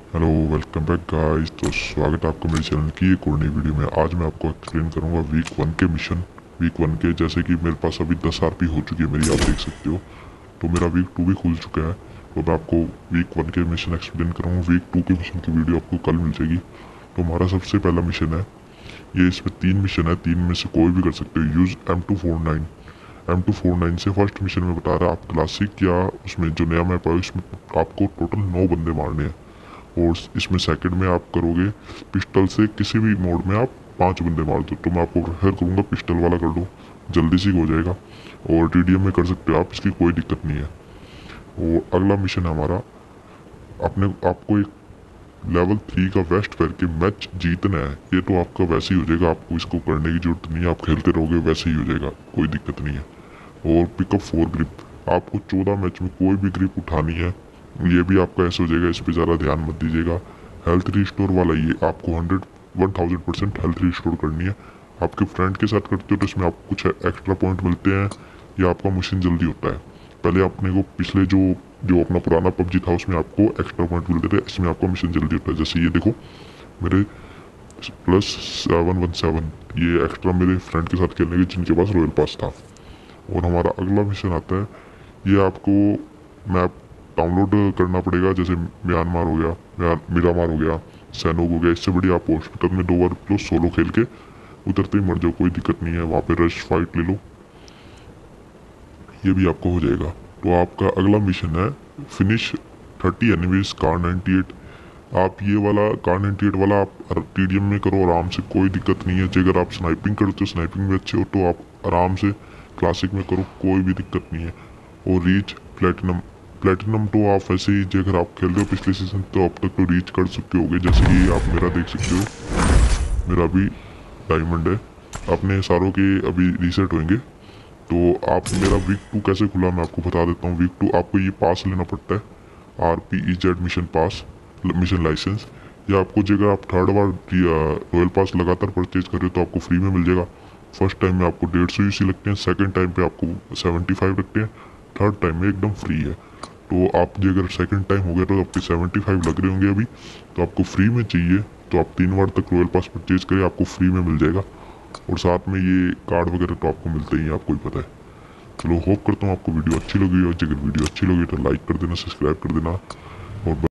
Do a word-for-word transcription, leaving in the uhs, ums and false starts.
Hello, welcome back guys. तो स्वागत है आपका मेरे चैनल की एक और नई वीडियो में। आज मैं आपको एक्सप्लेन करूंगा वीक वन के मिशन। वीक वन के जैसे कि मेरे पास अभी दस आरपी हो चुकी है मेरी, आप देख सकते हो। तो मेरा वीक टू भी खुल चुका है। तो मैं आपको वीक वन के मिशन एक्सप्लेन करूँगा। वीक टू के मिशन की वीडियो आपको कल मिल जाएगी। तो हमारा सबसे पहला मिशन है ये। इसमें तीन मिशन है, तीन में से कोई भी कर सकते हो। Use M two four nine. M two four nine से फर्स्ट मिशन में बता रहा है आप क्लासिक या उसमें जो नया मैप है उसमें आपको टोटल नौ बंदे मारने हैं। और इसमें सेकंड में आप करोगे पिस्टल से किसी भी मोड में आप पांच बंदे मार दो। तो मैं आपको प्रेफर करूँगा पिस्टल वाला कर लो, जल्दी से हो जाएगा। और टीडीएम में कर सकते हो आप, इसकी कोई दिक्कत नहीं है। और अगला मिशन है हमारा, अपने आपको एक लेवल थ्री का वेस्ट करके मैच जीतना है। ये तो आपका वैसे ही हो जाएगा, आपको इसको करने की जरूरत नहीं है, आप खेलते रहोगे वैसे ही हो जाएगा, कोई दिक्कत नहीं है। और पिकअप फोर ग्रिप, आपको चौदह मैच में कोई भी ग्रिप उठानी है, ये भी आपका ऐसे हो जाएगा। इस पर ज़्यादा ध्यान मत दीजिएगा। हेल्थ रिस्टोर वाला ये आपको hundred one thousand percent health restore करनी है। आपके फ्रेंड के साथ करते हो तो इसमें आपको कुछ एक्स्ट्रा पॉइंट मिलते हैं या आपका मिशन जल्दी होता है। पहले अपने को पिछले जो जो अपना पुराना पबजी था उसमें आपको एक्स्ट्रा पॉइंट मिलते थे, इसमें आपका मिशन जल्दी होता है। जैसे ये देखो मेरे प्लस सेवन वन सेवन ये एक्स्ट्रा मेरे फ्रेंड के साथ खेलने के जिनके पास रॉयल पास था। और हमारा अगला मिशन आता है, ये आपको मैप डाउनलोड करना पड़ेगा। जैसे म्यांमार हो गया, म्यान मिरामार हो गया, सैनोक हो गया। इससे बड़ी आप हॉस्पिटल में दो बार लो, सोलो खेल के उतरते ही मर जाओ, कोई दिक्कत नहीं है। वहाँ पे रश फाइट ले लो, ये भी आपको हो जाएगा। तो आपका अगला मिशन है finish thirty enemies Kar ninety eight. आप ये वाला कार नाइन्टी एट वाला आप टीडीएम में करो आराम से, कोई दिक्कत नहीं है। अगर आप स्नाइपिंग करते हो, स्नाइपिंग में अच्छे हो, तो आप आराम से क्लासिक में करो, कोई भी दिक्कत नहीं है। और रीच प्लेटिनम, प्लेटिनम तो आप वैसे ही अगर आप खेल रहे हो पिछले सीजन तो अब तक तो रीच कर चुके होगे। जैसे कि आप मेरा देख सकते हो, मेरा भी डायमंड है। अपने सारों के अभी रीसेट होंगे। तो आप मेरा वीक टू कैसे खुला मैं आपको बता देता हूँ। वीक टू आपको ये पास लेना पड़ता है, R P E Z mission pass, mission license. या आपको जगह आप थर्ड बार रॉयल पास लगातार परचेज कर रहे हो तो आपको फ्री में मिल जाएगा। फर्स्ट टाइम में आपको डेढ़ सौ यूसी लगते हैं, सेकंड टाइम पे आपको सेवेंटी फाइव लगते हैं, थर्ड टाइम में एकदम फ्री है। तो आप जो अगर सेकंड टाइम हो गया तो आपके सेवेंटी फाइव लग रहे होंगे अभी, तो आपको फ्री में चाहिए तो आप तीन बार तक रॉयल पास परचेज करें, आपको फ्री में मिल जाएगा। और साथ में ये कार्ड वगैरह तो आपको मिलते ही हैं, आपको ही पता है। चलो, होप करता हूँ आपको वीडियो अच्छी लगी हो। अगर वीडियो अच्छी लगी तो लाइक कर देना, सब्सक्राइब कर देना और